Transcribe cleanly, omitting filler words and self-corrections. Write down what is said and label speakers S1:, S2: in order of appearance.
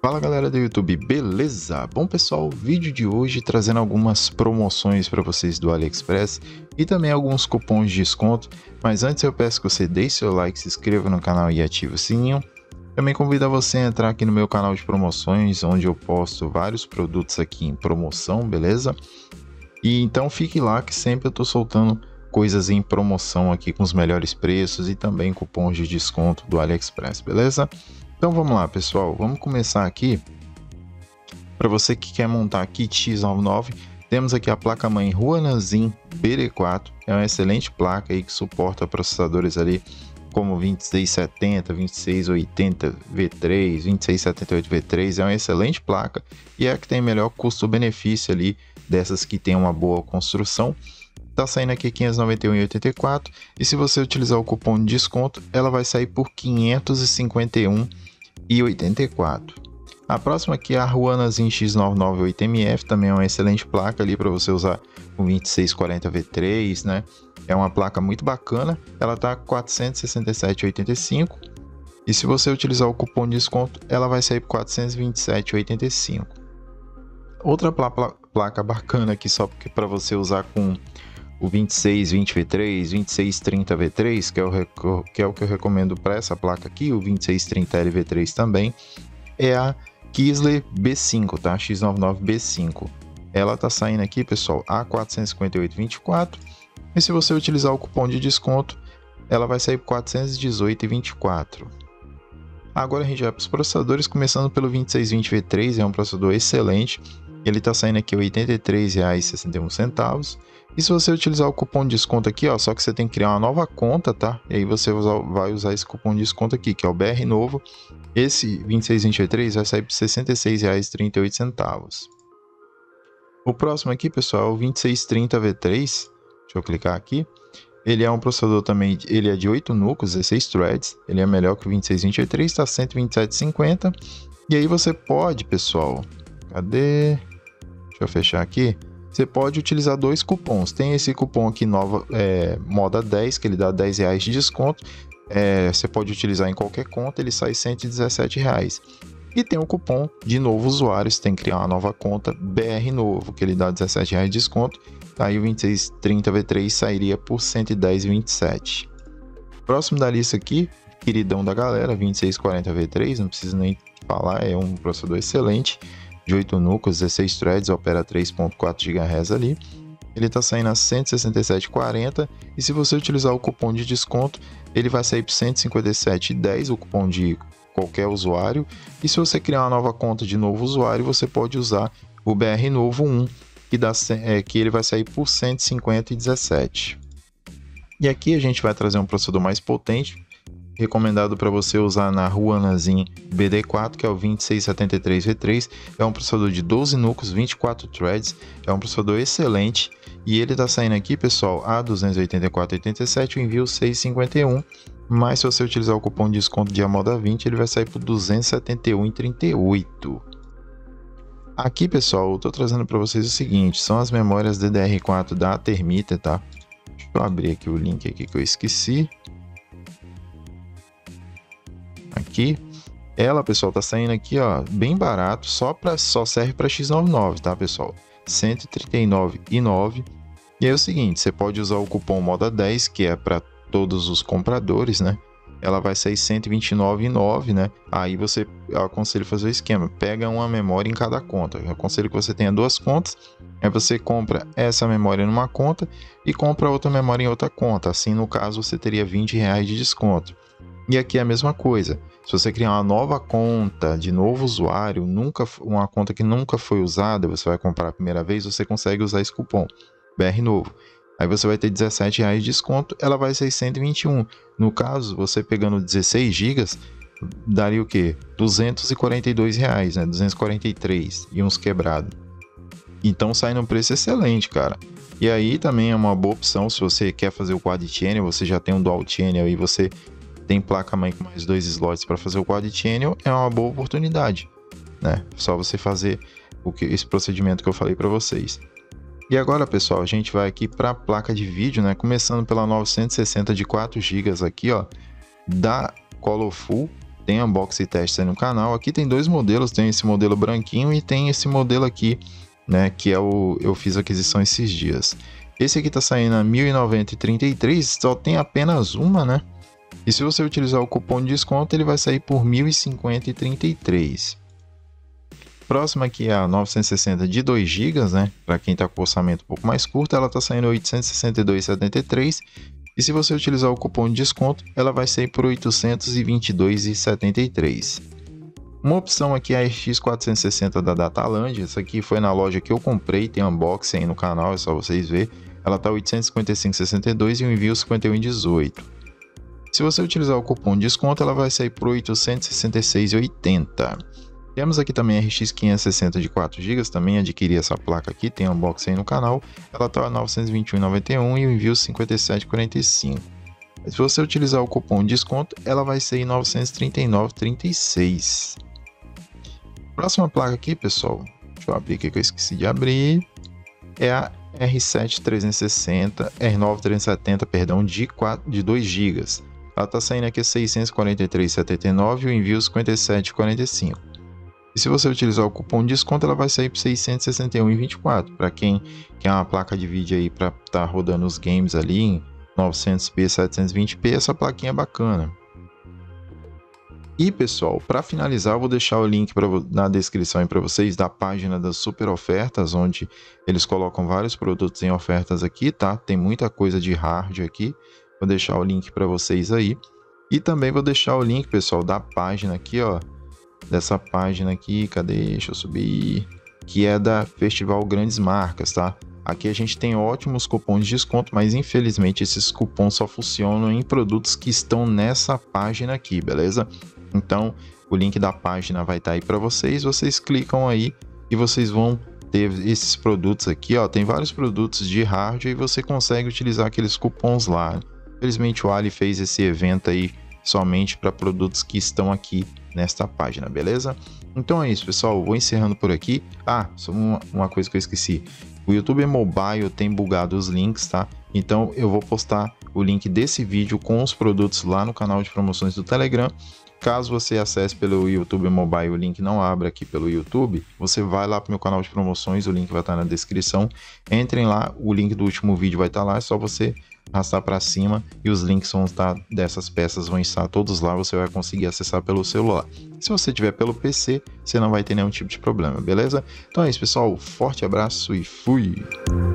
S1: Fala galera do YouTube, beleza? Bom pessoal, o vídeo de hoje trazendo algumas promoções para vocês do AliExpress e também alguns cupons de desconto, mas antes eu peço que você deixe seu like, se inscreva no canal e ative o sininho. Também convido você a entrar aqui no meu canal de promoções, onde eu posto vários produtos aqui em promoção, beleza? E então fique lá que sempre eu tô soltando coisas em promoção aqui com os melhores preços e também cupons de desconto do AliExpress, beleza? Então vamos lá, pessoal, vamos começar aqui. Para você que quer montar kit X99, temos aqui a placa-mãe Ruanazin BD4, é uma excelente placa aí que suporta processadores ali como 2670, 2680 V3, 2678 V3, é uma excelente placa e é a que tem melhor custo-benefício ali dessas que tem uma boa construção. Tá saindo aqui 591,84 e se você utilizar o cupom de desconto, ela vai sair por 551,84. A próxima aqui é a Ruanazin X998MF, também é uma excelente placa ali para você usar com 2640 V3, né? É uma placa muito bacana, ela tá 467,85 e se você utilizar o cupom de desconto, ela vai sair por 427,85. Outra placa bacana aqui só porque para você usar com o 2620 V3, 2630 V3, que é o que eu recomendo para essa placa aqui, o 2630L V3 também, é a Kesley B5, tá? X99 B5. Ela tá saindo aqui, pessoal, a 458,24 e se você utilizar o cupom de desconto, ela vai sair por 418,24. Agora a gente vai para os processadores, começando pelo 2620 V3, é um processador excelente. Ele está saindo aqui R$ 83,61. E se você utilizar o cupom de desconto aqui, ó, só que você tem que criar uma nova conta, tá? E aí você vai usar esse cupom de desconto aqui, que é o BR Novo. Esse 2620 V3 vai sair por R$ 66,38. O próximo aqui, pessoal, é o 2630 V3. Deixa eu clicar aqui. Ele é um processador também, ele é de 8 núcleos, 16 threads. Ele é melhor que o 2620 V3, está R$ 127,50. E aí você pode, pessoal, cadê? Deixa eu fechar aqui. Você pode utilizar dois cupons. Tem esse cupom aqui, Moda 10, que ele dá R$10 de desconto. Você pode utilizar em qualquer conta, ele sai R$ 117,00. E tem o cupom de novo usuário, você tem que criar uma nova conta, BR Novo, que ele dá R$17,00 de desconto. Aí o 2630 V3 sairia por R$ 110,27. Próximo da lista aqui, queridão da galera, 2640 V3, não preciso nem falar, é um processador excelente, de 8 núcleos, 16 threads, opera 3.4 GHz ali. Ele está saindo a 167,40 e se você utilizar o cupom de desconto, ele vai sair por 157,10, o cupom de qualquer usuário. E se você criar uma nova conta de novo usuário, você pode usar o BR Novo 1, que ele vai sair por 150,17. E aqui a gente vai trazer um processador mais potente, recomendado para você usar na Ruanazin BD4, que é o 2673 V3. É um processador de 12 núcleos, 24 threads, é um processador excelente e ele está saindo aqui, pessoal, a 284,87, o envio 651, mas se você utilizar o cupom de desconto de Moda 20, ele vai sair por 271,38. Aqui, pessoal, eu estou trazendo para vocês o seguinte, são as memórias DDR4 da Thermiter, tá? Deixa eu abrir aqui o link aqui que eu esqueci. Aqui, ela, pessoal, tá saindo aqui, ó, bem barato, só serve para X99, tá, pessoal? R$ 139,09. E aí é o seguinte, você pode usar o cupom Moda 10, que é para todos os compradores, né? Ela vai sair R$ 129,09, né? Aí eu aconselho fazer o esquema, pega uma memória em cada conta. Eu aconselho que você tenha duas contas, aí você compra essa memória numa conta e compra outra memória em outra conta. Assim, no caso, você teria R$20 de desconto. E aqui é a mesma coisa. Se você criar uma nova conta de novo usuário, uma conta que nunca foi usada, você vai comprar a primeira vez, você consegue usar esse cupom BR Novo. Aí você vai ter R$17 de desconto, ela vai ser 121. No caso, você pegando 16 GB, daria o quê? R$242, né? 243 e uns quebrados. Então sai num preço excelente, cara. E aí também é uma boa opção se você quer fazer o Quad Channel, você já tem um Dual Channel e você tem placa-mãe com mais 2 slots para fazer o Quad Channel, é uma boa oportunidade, né? Só você fazer esse procedimento que eu falei para vocês. E agora, pessoal, a gente vai aqui para a placa de vídeo, né? Começando pela 960 de 4 GB aqui, ó, da Colorful. tem unboxing e teste aí no canal. Aqui tem dois modelos, tem esse modelo branquinho e tem esse modelo aqui, né, que é eu fiz aquisição esses dias. Esse aqui tá saindo a R$ 1.090,33, só tem apenas uma, né? E se você utilizar o cupom de desconto, ele vai sair por R$ 1.050,33. Próxima aqui é a 960 de 2 GB, né? Para quem tá com orçamento um pouco mais curto, ela tá saindo R$ 862,73. E se você utilizar o cupom de desconto, ela vai sair por R$ 822,73. Uma opção aqui é a RX 460 da Dataland. Essa aqui foi na loja que eu comprei, tem unboxing aí no canal, é só vocês verem. Ela tá R$ 855,62 e o envio R$ 51,18. Se você utilizar o cupom de desconto, ela vai sair por R$ 866,80. Temos aqui também a RX 560 de 4 GB, também adquiri essa placa aqui, tem unboxing aí no canal. Ela tá R$ 921,91 e o envio R$ 57,45. Se você utilizar o cupom de desconto, ela vai sair R$ 939,36. Próxima placa aqui, pessoal, deixa eu abrir aqui que eu esqueci de abrir, é a R7 360, R9 370, perdão, de 2 GB. Ela está saindo aqui a R$ 643,79 e o envio R$ 57,45. E se você utilizar o cupom de desconto, ela vai sair por R$ 661,24. Para quem quer uma placa de vídeo aí para estar rodando os games ali em 900p, 720p, essa plaquinha é bacana. E pessoal, para finalizar, eu vou deixar o link na descrição para vocês da página das super ofertas, onde eles colocam vários produtos em ofertas aqui, tá? Tem muita coisa de hardware aqui. Vou deixar o link para vocês aí. E também vou deixar o link, pessoal, da página aqui, ó. Dessa página aqui, cadê? Deixa eu subir. Que é da Festival Grandes Marcas, tá? Aqui a gente tem ótimos cupons de desconto, mas infelizmente esses cupons só funcionam em produtos que estão nessa página aqui, beleza? Então, o link da página vai estar aí para vocês. Vocês clicam aí e vocês vão ter esses produtos aqui, ó. Tem vários produtos de hardware e você consegue utilizar aqueles cupons lá. Infelizmente o Ali fez esse evento aí somente para produtos que estão aqui nesta página, beleza? Então é isso, pessoal. Eu vou encerrando por aqui. Ah, só uma coisa que eu esqueci. O YouTube Mobile tem bugado os links, tá? Então eu vou postar o link desse vídeo com os produtos lá no canal de promoções do Telegram. Caso você acesse pelo YouTube Mobile, o link não abra aqui pelo YouTube, você vai lá para o meu canal de promoções, o link vai estar na descrição. Entrem lá, o link do último vídeo vai estar lá, é só você arrastar para cima e os links vão estar dessas peças, vão estar todos lá, você vai conseguir acessar pelo celular. Se você tiver pelo PC, você não vai ter nenhum tipo de problema, beleza? Então é isso, pessoal, forte abraço e fui!